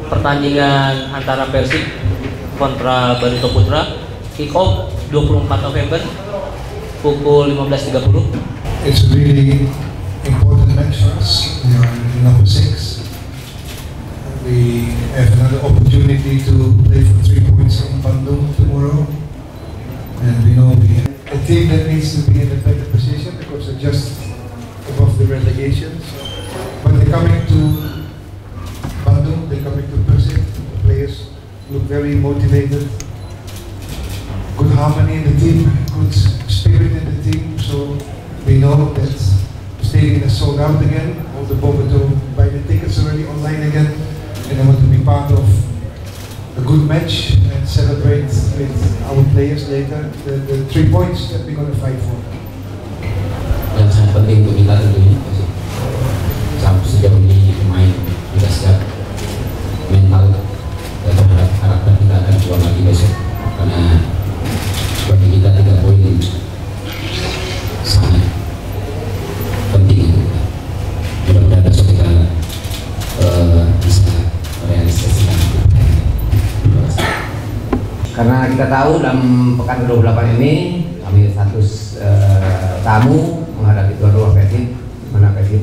pertandingan antara Persib kontra Barito Putra, kick off 24 November pukul 15.30. It's a really important match for us. We are in number 6. We have another opportunity to play for 3 points in Bandung tomorrow. And we know we have a team that needs to be in a better position because they're just above the relegation. But they're coming to Bandung, they're coming to Persib. The players look very motivated. Good harmony in the team, good spirit in the team. So we know that the stadium is sold out again. All the Boboto buy the tickets already online again. And I want to be part of a good match and celebrate with our players later the 3 points that we're going to fight for. Yang sangat penting untuk kita tentunya sampai sejauh ini pemain sudah siap mental dan harapkan kita akan keluar lagi besok karena bagi kita 3 poin sangat penting untuk kita. Mudah-mudahan besok kita bisa merealisasikan. Karena kita tahu dalam pekan ke-28 ini kami status tamu menghadapi tuan rumah Persib, mana Persib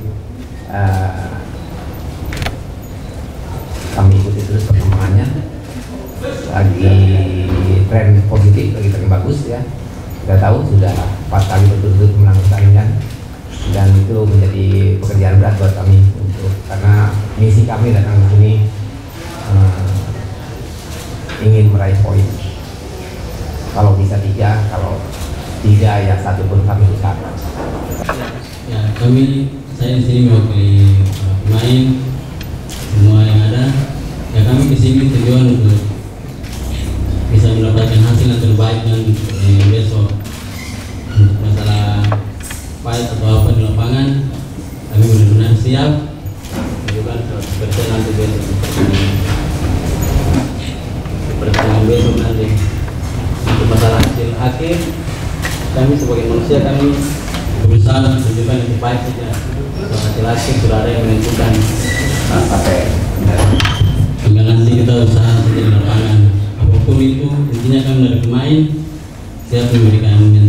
kami ikuti terus perkembangannya, lagi tren positif, lagi tren bagus ya. Kita tahu sudah 4 kali berturut-turut menang pertandingan dan itu menjadi pekerjaan berat buat kami karena misi kami datang ke sini ingin meraih poin. Kalau bisa 3, kalau tidak ya 1 pun kami usahakan. Ya, saya di sini mewakili pemain semua yang ada. Ya kami di sini tujuan untuk bisa mendapatkan hasil yang terbaik dan besok untuk masalah fight atau apa di lapangan kami benar-benar siap. Juga 100% nanti besok pertandingan besok nanti. Untuk masalah hasil akhir kami sebagai manusia kami berusaha menunjukkan yang terbaik saja. Hasil akhir sudah ada yang menentukan tinggal nanti kita usaha saja di lapangan apapun itu. Intinya kami dari pemain siap memberikan